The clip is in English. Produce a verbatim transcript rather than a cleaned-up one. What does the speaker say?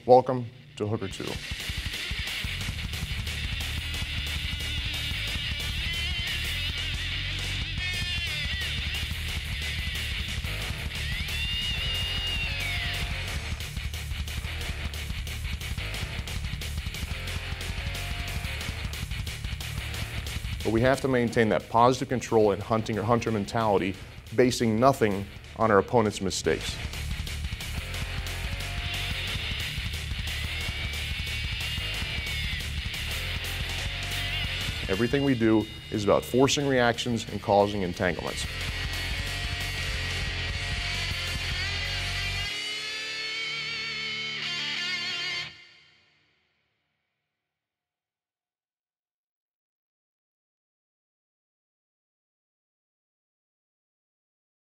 Welcome to Hooker two. But we have to maintain that positive control and hunting or hunter mentality, basing nothing on our opponent's mistakes. Everything we do is about forcing reactions and causing entanglements.